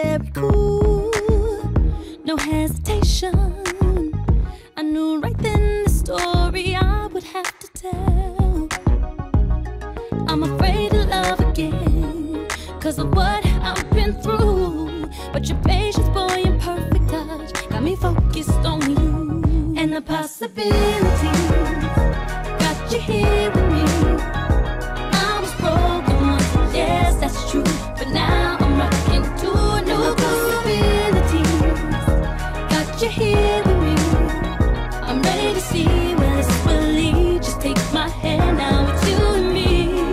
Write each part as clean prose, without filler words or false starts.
very cool, no hesitation. I knew right then the story I would have to tell. I'm afraid to love again, 'cause of what I've been through. But your patience, boy, and perfect touch got me focused on you. And the possibilities got you here with me. I was broken once, yes, that's true, but now I'm rocking to a new possibilities. Got you here with me. I'm ready to see where this will lead. Just take my hand, now it's you and me.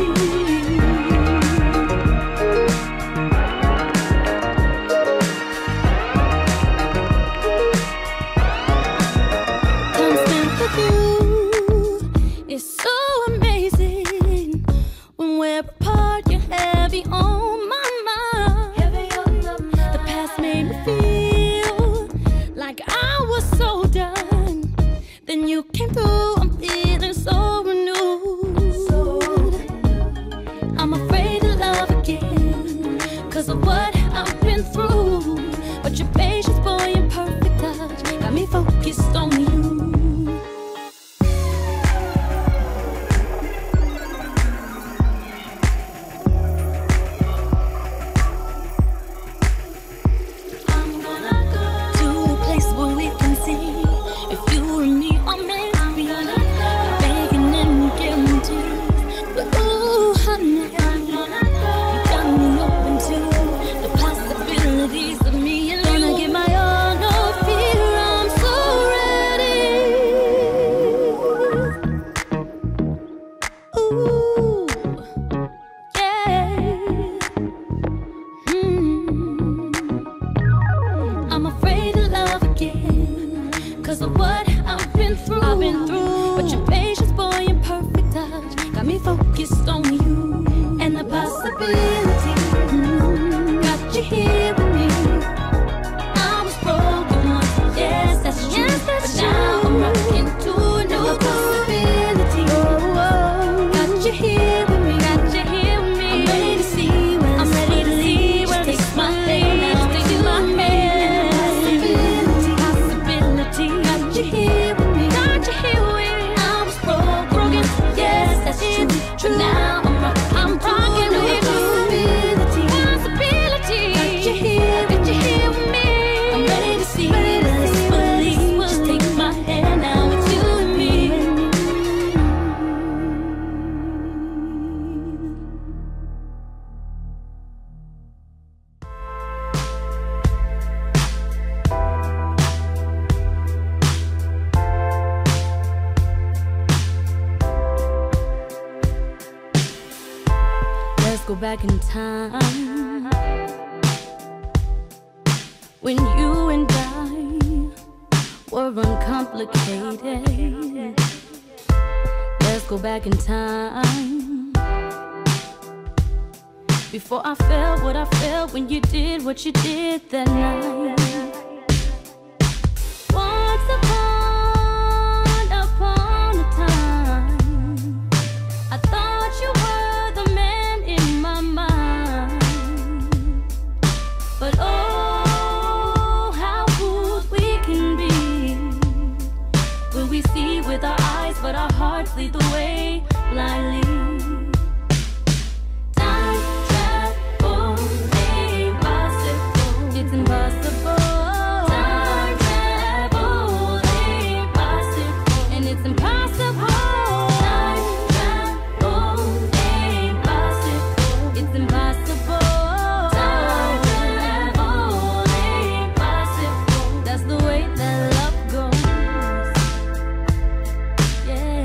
Time spent with you is so amazing. When we're apart, you're heavy on my mind. The past made me feel like I was so done. Then you came through, I'm feeling so renewed. I'm afraid to love again, 'cause of what I've been through. But your patience, boy, and perfect touch got me focused on you. I'm gonna go to a place where we can see if you and me are meant to be. Begging and guarantees, but ooh, honey, you got me open to the possibilities of me and you. Gonna give my all, no fear, I'm so ready. Ooh, yeah. I'm afraid to love again, 'cause of what I've been through. But your patience, boy, and perfect touch got me focused on you. And the possibility got you here with me. I was broken once, yes, that's true, but now I'm rocking to a new possibility. Got you here with me, got you here with me. I'm ready to see where I'm ready to leave. Just take my hand, now take my hand. Possibility, got you here with me, got you here with me. I was broken, yes, that's true, but now I'm rocking with possibility. Got you here with me. I'm ready to see where this will lead. Just take my hand, now it's you and me. Let's go back in time, when you and I were uncomplicated. Let's go back in time, before I felt what I felt when you did what you did that night. Once upon a time, I thought you were the man in my mind. But oh, how fooled we can be when we see with our eyes, but our hearts lead the way blindly. Time travel ain't possible. It's impossible. Time travel ain't possible, and it's impossible. Time travel ain't possible. It's impossible. Time travel ain't possible. That's the way that love goes. Yeah.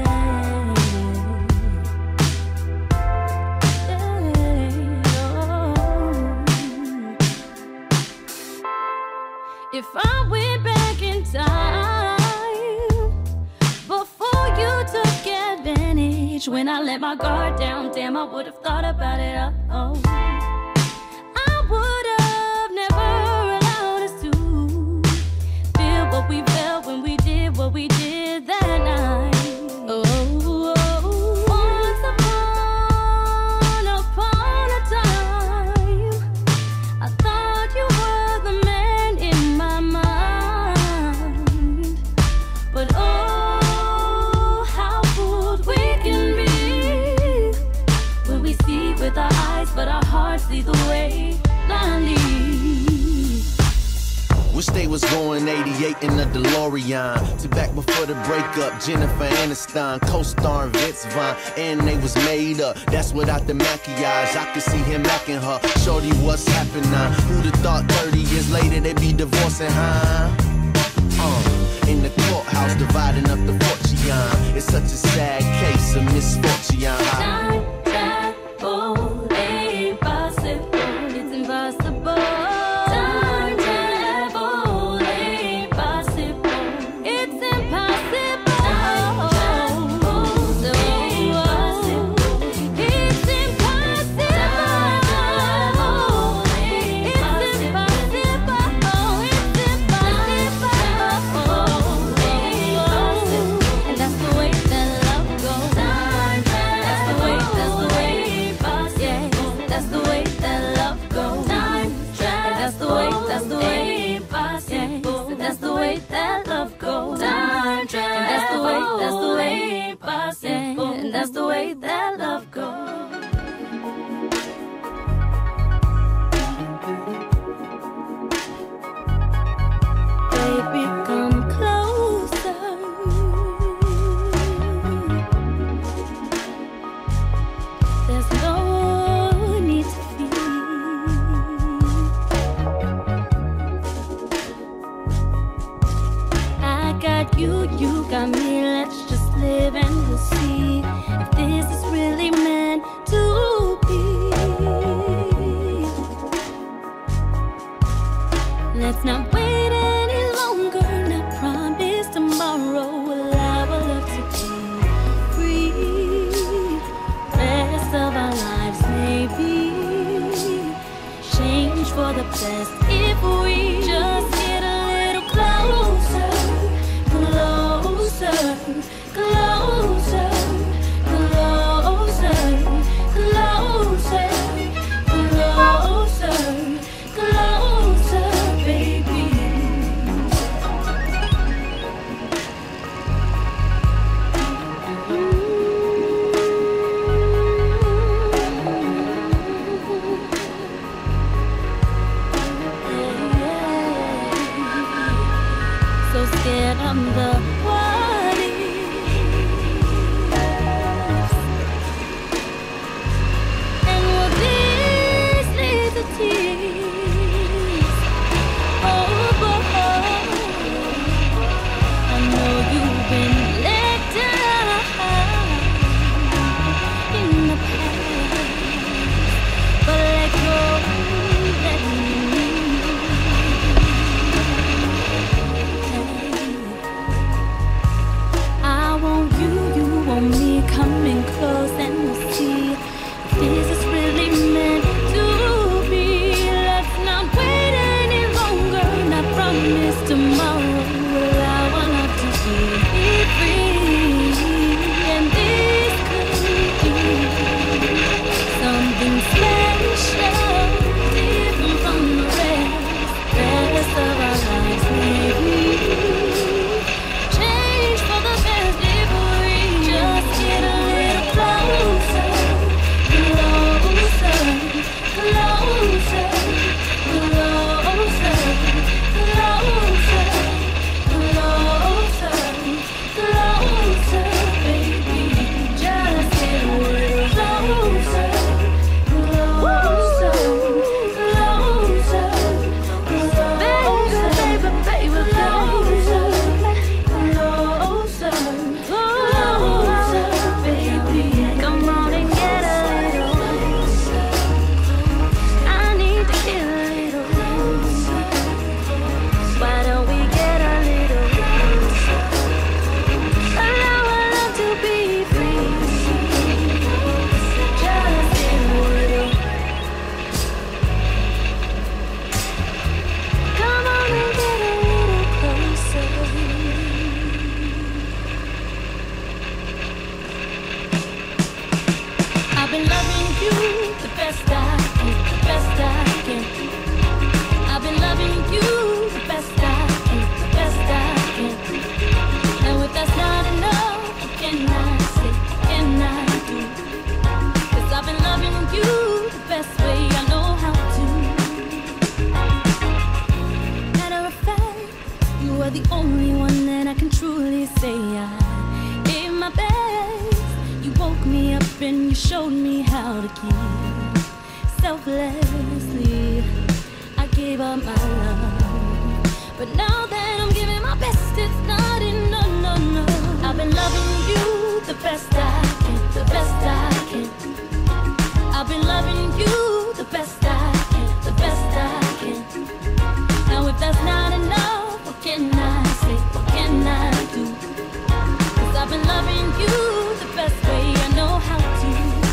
If I went back in time, before you took advantage, when I let my guard down, damn, I would have thought about it. Oh, I would have never allowed us to feel what we felt when we did what we did that night. Once upon a time, I thought you were Wish they was going 88 in a DeLorean. To back before the breakup, Jennifer Aniston, co-starring Vince Vaughn, and they was made up. That's without the maquillage. I could see him macking her. Shorty, what's happening? Who'da thought 30 years later they be divorcing, huh? In the courthouse, dividing up the fortune. It's such a sad case of misfortune. Time travel ain't possible. It's impossible. Time travel ain't possible. It's impossible. Time travel ain't possible. It's impossible. It's impossible. It's impossible. And that's the way that love goes. That's the way, that's the way, yeah. That's the way that love goes. And that's the way, that's the way, yeah. That's the way that love goes. And that's the way, that's the way, yeah. And that's the way that love goes. Baby, come closer. There's no need to fear. I got you, you got me. Let's just live and we'll see if this is really meant to be. Let's not wait any longer. And I promise tomorrow we'll have a love to be free. Rest of our lives may be changed for the best if we just get a little closer, closer, closer, closer, closer, closer, closer, baby. So scared I'm the what ifs. And will this lead to tears? Oh boy, I know you've been let down in the past, but let go, let me. giving, you showed me how to give selflessly. I gave up my love, but now that I'm giving my best, it's not enough. No, no. I've been loving you the best I can, the best I can. I've been loving you the best I can, the best I can. Now if that's not enough, what can I say? What can I do? 'Cause I've been loving you the best way I know how to.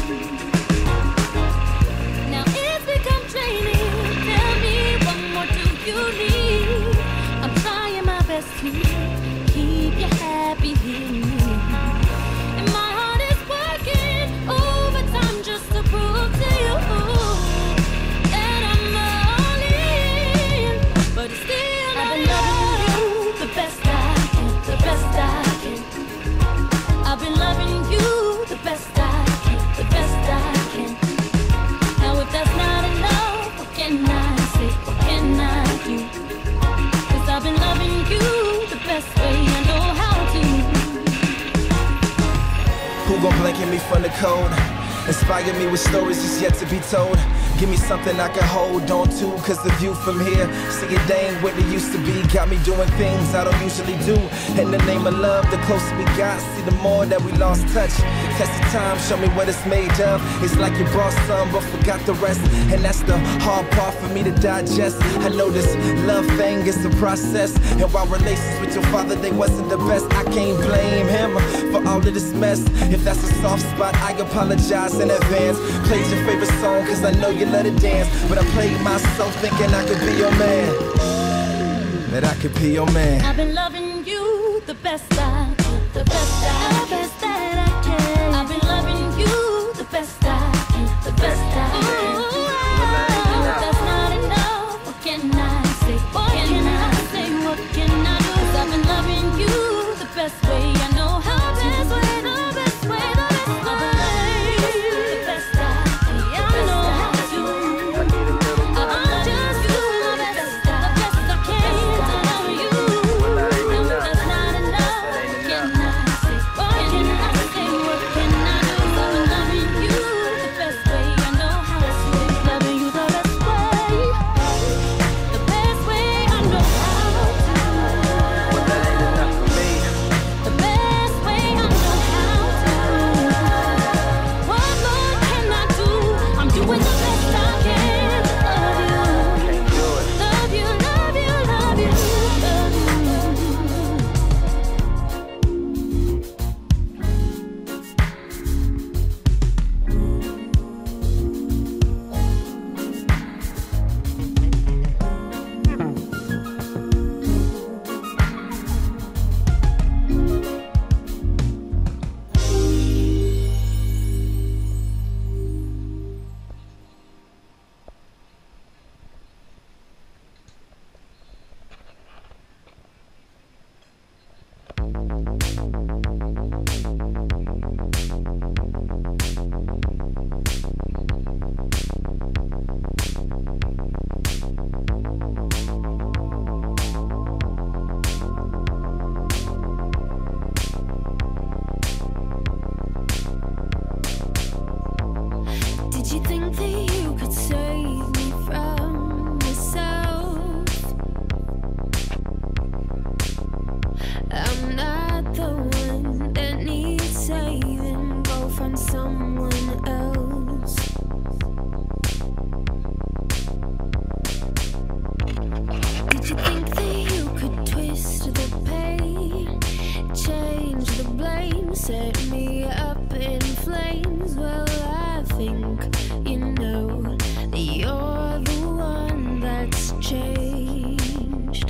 Now it's become draining. Tell me, what more do you need? I'm trying my best to keep you happy here. And my heart is working overtime just to prove to you that I'm all in. But it's still I've been loving you the best I can, the best I can. I've been loving you the best I can, the best I can. Now if that's not enough, what can I say? What can I do? 'Cause I've been loving you the best way I know how to. Who gon' blanket me from the cold? Inspire me with stories that's yet to be told. Give me something I can hold on to, 'cause the view from here, see it ain't what it used to be. Got me doing things I don't usually do. In the name of love, the closer we got, see the more that we lost touch. Test the time, show me what it's made of. It's like you brought some but forgot the rest, and that's the hard part for me to digest. I know this love thing is the process, and while relations with your father, they wasn't the best, I can't blame him for all of this mess. If that's a soft spot, I apologize in advance. Played your favorite song 'cause I know you let it dance, but I played myself thinking I could be your man, that I could be your man. I've been loving you the best I can, the best that I can. I've been loving you the best I can, the best I can. If that's not enough, what can I say? What can I say? What can I do? 'Cause I've been loving you the best way I know how to. The best way, the best way, the best way. The best I can, I know how to. I'm just doing the best I can to love you. And if that's not enough, what can I say? What can I say? What can I do? 'Cause I've been loving you the best way I know how to. Loving you the best way, the best way I know how to. But that ain't enough for me. The best way I know how to. What more can I do? I'm doing the best I can to love you. Can't do it. Love you, love you, love you, love you. Did you think that you could save me from myself? I'm not the one that needs saving. Go find someone else. Did you think that you could twist the pain, change the blame, set me up in flames? Well, I think you know that you're the one that's changed.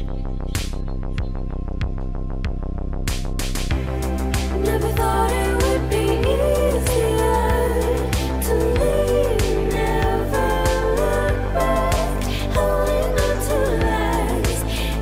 Never thought it would be easier to leave, never look back, holding on to lies,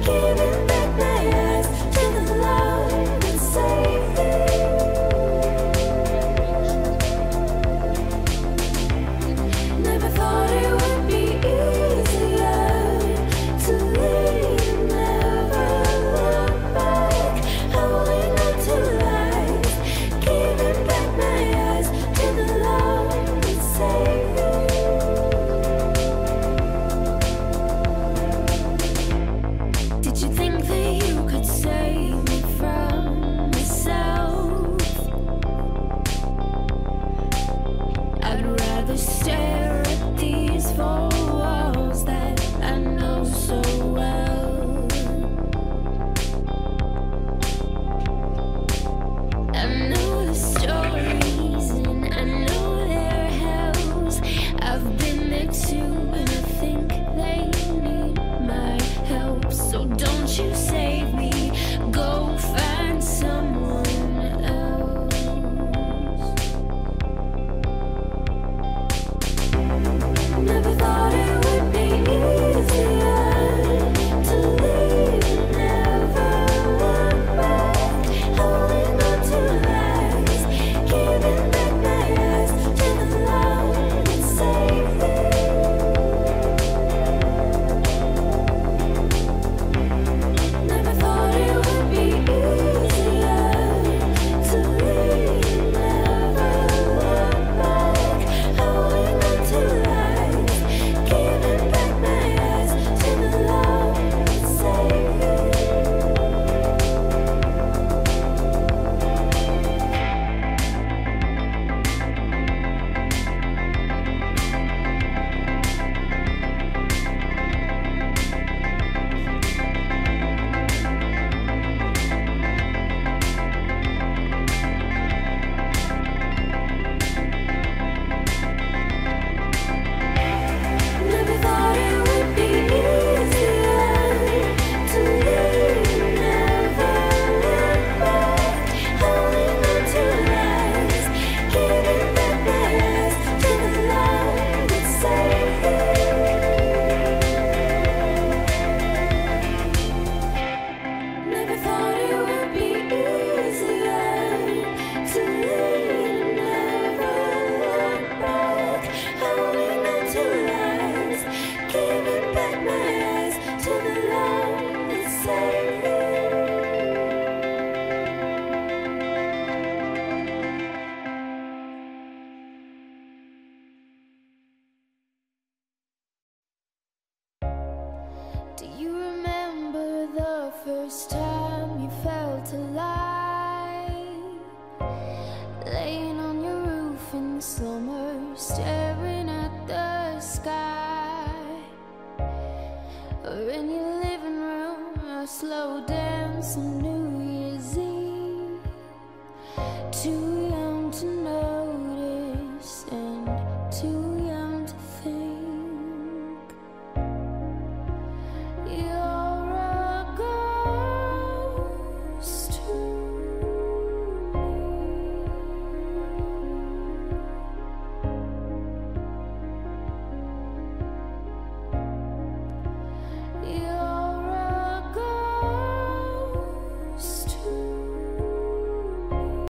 first time you felt alive, laying on your roof in the summer, staring at the sky, or in your living room, a slow dance on New Year's Eve, too young